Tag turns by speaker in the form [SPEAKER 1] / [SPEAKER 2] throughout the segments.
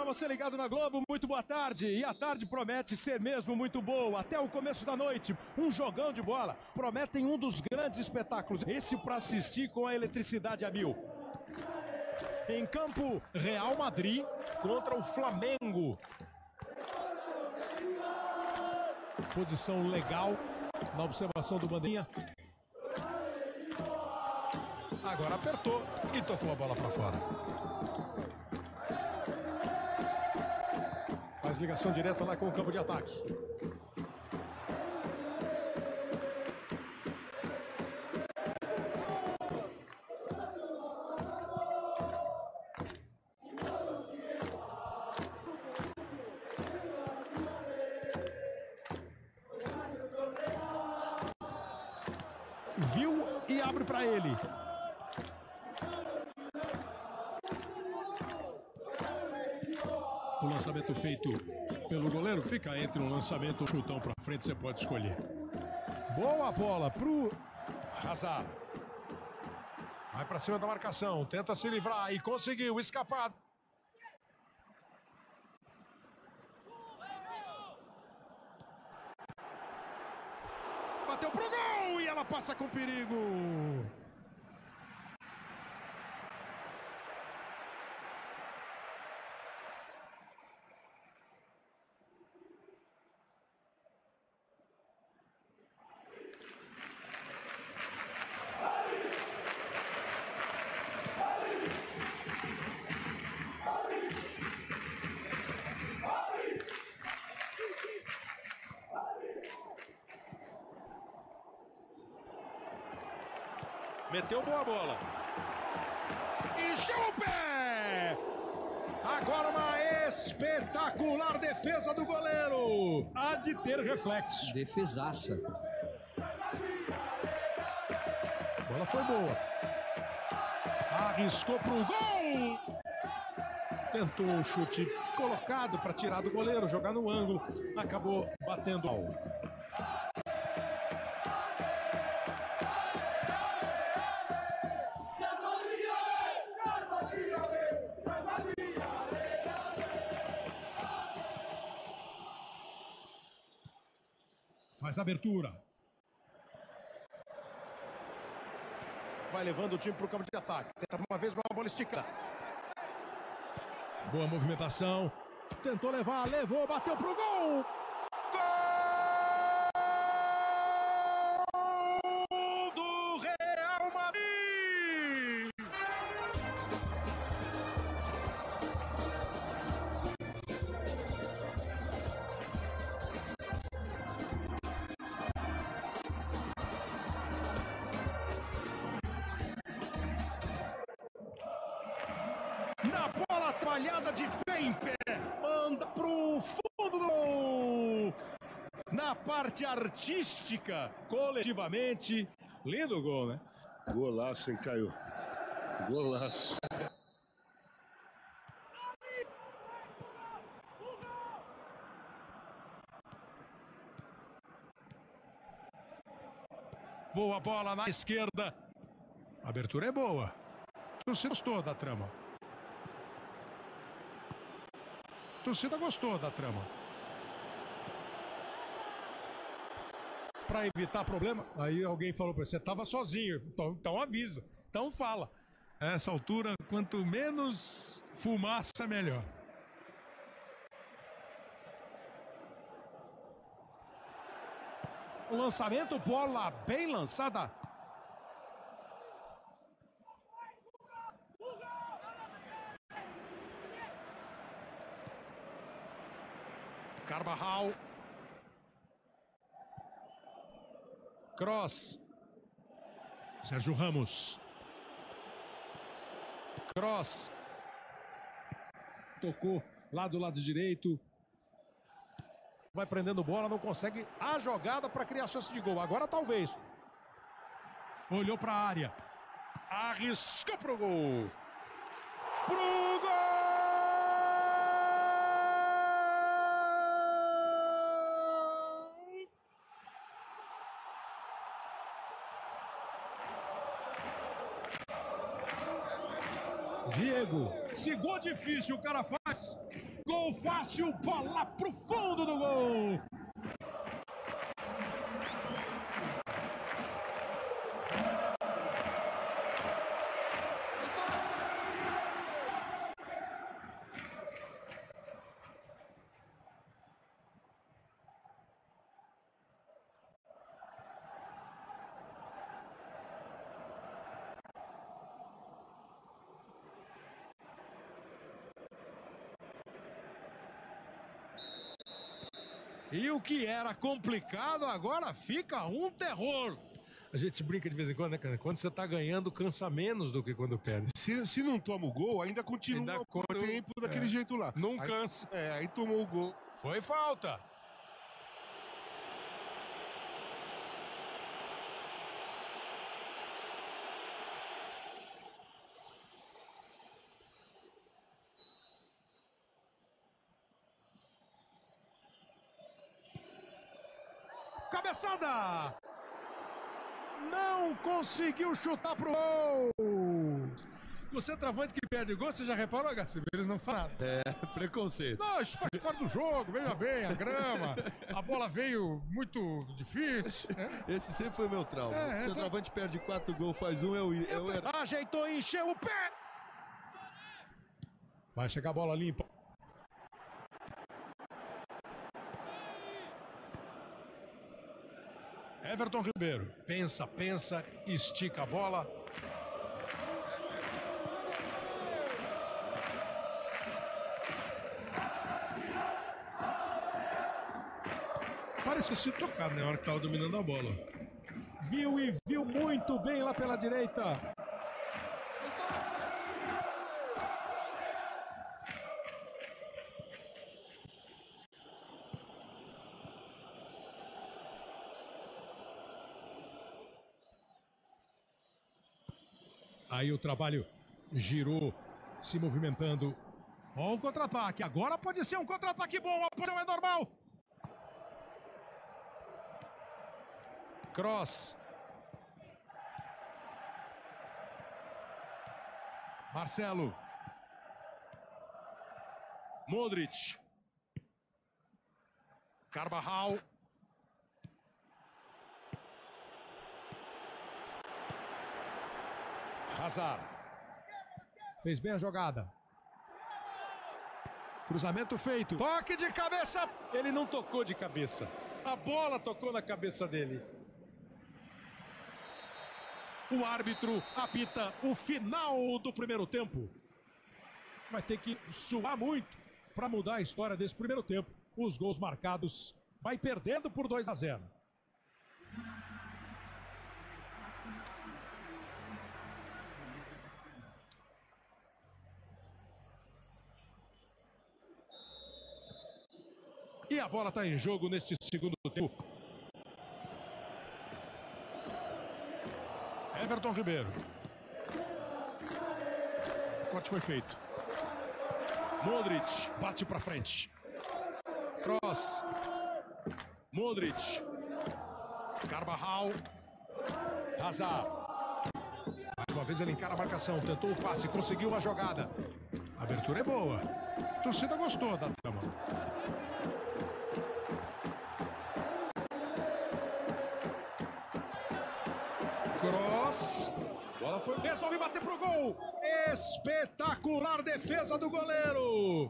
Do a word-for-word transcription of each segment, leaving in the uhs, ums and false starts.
[SPEAKER 1] você ligado na Globo, muito boa tarde. E a tarde promete ser mesmo muito boa. Até o começo da noite, um jogão de bola. Prometem um dos grandes espetáculos. Esse para assistir com a eletricidade a mil. Em campo, Real Madrid contra o Flamengo. Posição legal na observação do Bandinha. Agora apertou e tocou a bola para fora. Faz ligação direta lá com o campo de ataque. Viu e abre para ele. O lançamento feito pelo goleiro fica entre um lançamento e um chutão para frente, você pode escolher. Boa bola pro Hazard. Vai para cima da marcação, tenta se livrar e conseguiu escapar. Bateu pro gol e ela passa com perigo. Meteu boa bola. E chama o pé! Agora uma espetacular defesa do goleiro. Há de ter reflexo.
[SPEAKER 2] Defesaça.
[SPEAKER 1] A bola foi boa. Arriscou pro gol. Tentou o chute colocado para tirar do goleiro, jogar no ângulo. Acabou batendo ao. Faz a abertura. Vai levando o time para o campo de ataque. Tenta uma vez uma bola esticada. Boa movimentação. Tentou levar, levou, bateu pro gol. Gol do Real Madrid. Na bola trabalhada de pé em pé, manda pro fundo do gol. Na parte artística, coletivamente, lindo gol, né?
[SPEAKER 3] Golaço, hein, Caio? Golaço.
[SPEAKER 1] Boa bola na esquerda. A abertura é boa. A torcida gostou da trama. A torcida gostou da trama. Para evitar problema, aí alguém falou para você, estava sozinho. Então, então avisa, então fala. A essa altura, quanto menos fumaça, melhor. O lançamento, bola bem lançada. Carvajal. Cross. Sérgio Ramos. Cross. Tocou lá do lado direito. Vai prendendo bola, não consegue a jogada para criar chance de gol. Agora talvez. Olhou para a área. Arriscou pro gol. Pro gol! Diego. Se gol difícil o cara faz. Gol fácil, bola pro fundo do gol. E o que era complicado agora fica um terror. A gente brinca de vez em quando, né, cara? Quando você tá ganhando, cansa menos do que quando perde.
[SPEAKER 3] Se, se não toma o gol, ainda continua
[SPEAKER 1] Ainda
[SPEAKER 3] o
[SPEAKER 1] quando-
[SPEAKER 3] tempo daquele
[SPEAKER 1] é.
[SPEAKER 3] jeito lá.
[SPEAKER 1] Não
[SPEAKER 3] Aí-
[SPEAKER 1] cansa.
[SPEAKER 3] É, aí tomou o gol.
[SPEAKER 1] Foi falta. Cabeçada! Não conseguiu chutar pro gol! O centroavante que perde gol, você já reparou, Garcia? Eles não falam nada.
[SPEAKER 2] É, preconceito.
[SPEAKER 1] Não, isso faz parte do jogo, veja bem, a grama, a bola veio muito difícil. Né?
[SPEAKER 2] Esse sempre foi meu trauma.
[SPEAKER 1] É,
[SPEAKER 2] o centroavante perde quatro gols, faz um, eu, eu era.
[SPEAKER 1] Ajeitou, encheu o pé! Vai chegar a bola limpa. Everton Ribeiro. Pensa, pensa, estica a bola. Pareceu se tocar na hora que estava dominando a bola. Viu e viu muito bem lá pela direita. Aí o trabalho girou, se movimentando. Ó, um contra-ataque. Agora pode ser um contra-ataque bom. A posição é normal. Cross. Marcelo. Modric. Carvajal. Hazard. Fez bem a jogada. Cruzamento feito. Toque de cabeça. Ele não tocou de cabeça. A bola tocou na cabeça dele. O árbitro apita o final do primeiro tempo. Vai ter que suar muito para mudar a história desse primeiro tempo. Os gols marcados. Vai perdendo por dois a zero. E a bola está em jogo neste segundo tempo. Everton Ribeiro. O corte foi feito. Modric bate para frente. Cross. Modric. Carvajal. Hazard. Mais uma vez ele encara a marcação. Tentou o passe, conseguiu a jogada. A abertura é boa. A torcida gostou da trama. Cross. Bola foi. Resolve bater pro gol. Espetacular defesa do goleiro.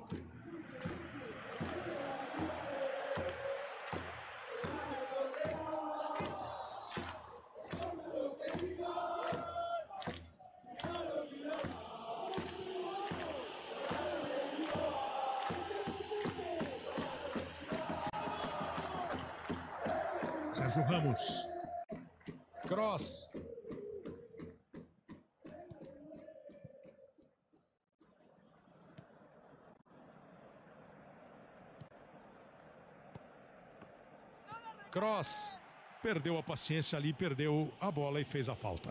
[SPEAKER 1] Sérgio Ramos. Cross. Cross. Perdeu a paciência ali, perdeu a bola e fez a falta.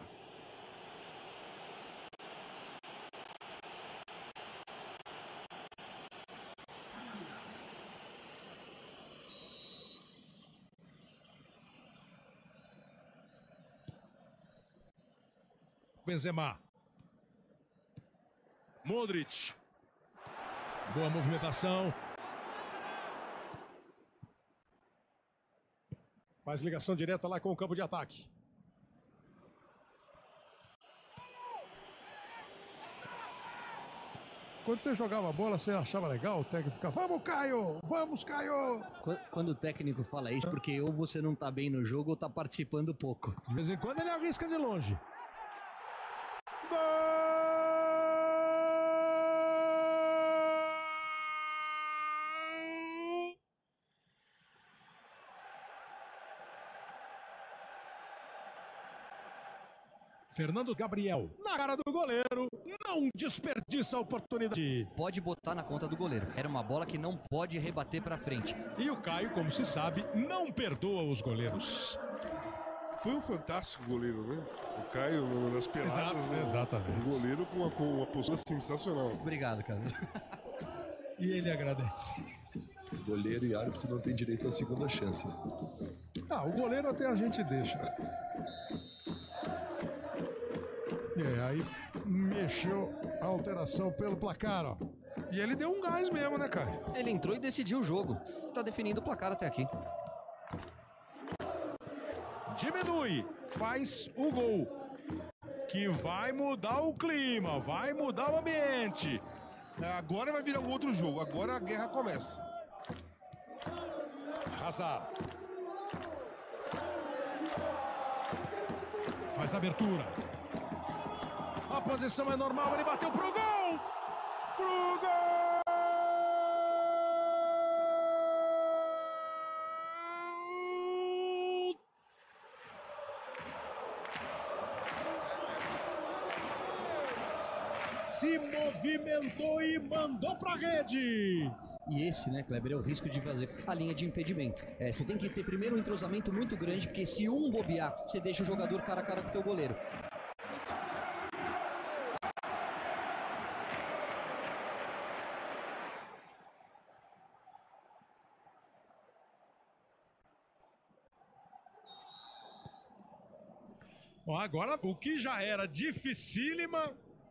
[SPEAKER 1] Benzema. Modric. Boa movimentação. Faz ligação direta lá com o campo de ataque. Quando você jogava a bola, você achava legal? O técnico ficava, vamos, Caio! Vamos, Caio!
[SPEAKER 4] Quando o técnico fala isso, porque ou você não tá bem no jogo ou tá participando pouco.
[SPEAKER 1] De vez em quando ele arrisca de longe. Gol! Fernando Gabriel, na cara do goleiro, não desperdiça a oportunidade.
[SPEAKER 4] Pode botar na conta do goleiro. Era uma bola que não pode rebater pra frente.
[SPEAKER 1] E o Caio, como se sabe, não perdoa os goleiros.
[SPEAKER 3] Foi um fantástico goleiro, né? O Caio nas peladas.
[SPEAKER 1] Exato,
[SPEAKER 3] né?
[SPEAKER 1] exatamente.
[SPEAKER 3] Um goleiro com uma, com uma postura sensacional.
[SPEAKER 4] Obrigado, cara.
[SPEAKER 1] E ele agradece.
[SPEAKER 2] Goleiro e árbitro não tem direito à segunda chance.
[SPEAKER 1] Ah, o goleiro até a gente deixa. É, aí mexeu a alteração pelo placar, ó.
[SPEAKER 3] E ele deu um gás mesmo, né, cara?
[SPEAKER 4] Ele entrou e decidiu o jogo. Tá definindo o placar até aqui.
[SPEAKER 1] Diminui, faz o gol. Que vai mudar o clima, vai mudar o ambiente.
[SPEAKER 3] Agora vai virar um outro jogo. Agora a guerra começa.
[SPEAKER 1] Hazard. Faz a abertura. A posição é normal, ele bateu pro gol! Pro gol! Se movimentou e mandou pra rede!
[SPEAKER 4] E esse, né, Kleber, é o risco de fazer a linha de impedimento. É, você tem que ter primeiro um entrosamento muito grande, porque se um bobear, você deixa o jogador cara a cara com o teu goleiro.
[SPEAKER 1] Bom, agora o que já era dificílima,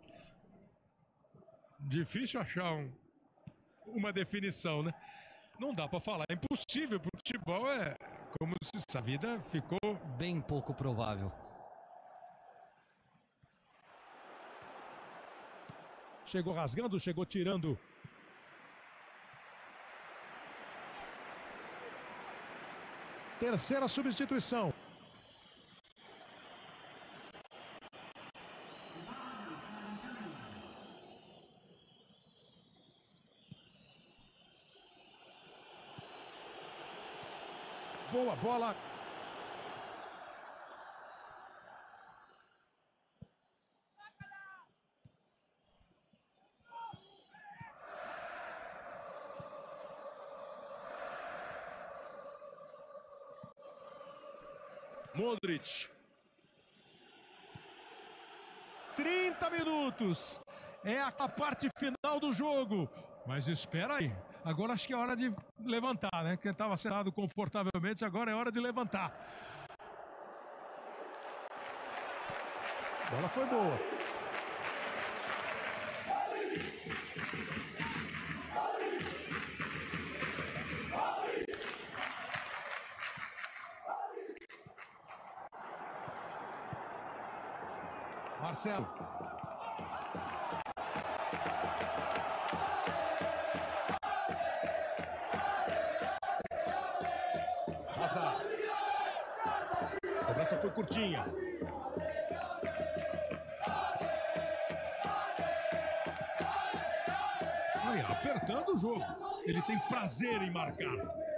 [SPEAKER 1] difícil achar um, uma definição, né? Não dá pra falar, é impossível, porque o futebol é, como se a vida ficou
[SPEAKER 4] bem pouco provável.
[SPEAKER 1] Chegou rasgando, chegou tirando. Terceira substituição. Boa bola. Modric. trinta minutos. É a parte final do jogo. Mas espera aí. Agora acho que é hora de levantar, né? Quem estava sentado confortavelmente, agora é hora de levantar. A bola foi boa. Marcelo. Hazard. A cobrança foi curtinha. Aí, apertando o jogo. Ele tem prazer em marcar.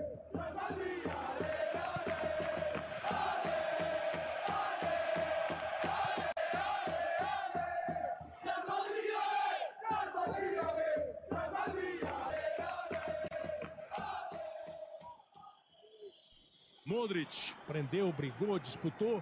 [SPEAKER 1] Modric prendeu, brigou, disputou.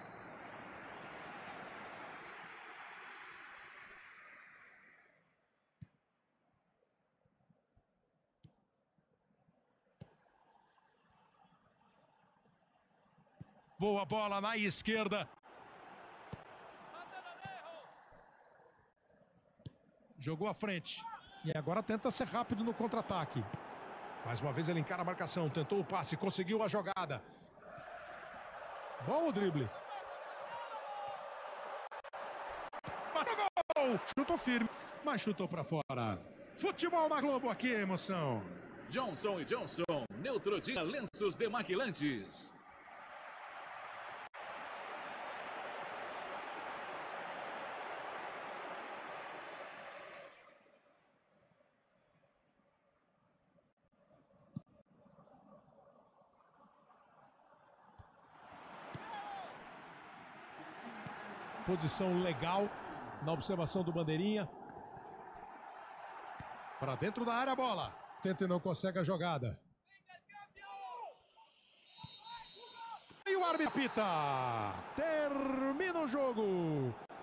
[SPEAKER 1] Boa bola na esquerda. Jogou à frente. E agora tenta ser rápido no contra-ataque. Mais uma vez ele encara a marcação. Tentou o passe, conseguiu a jogada. Bom o drible. Bateu gol! Chutou firme, mas chutou pra fora. Futebol na Globo, aqui é emoção.
[SPEAKER 5] Johnson e Johnson, Neutrogena Lenços Demaquilantes.
[SPEAKER 1] Posição legal na observação do bandeirinha. Para dentro da área a bola. Tenta e não consegue a jogada. E o árbitro apita. Termina o jogo.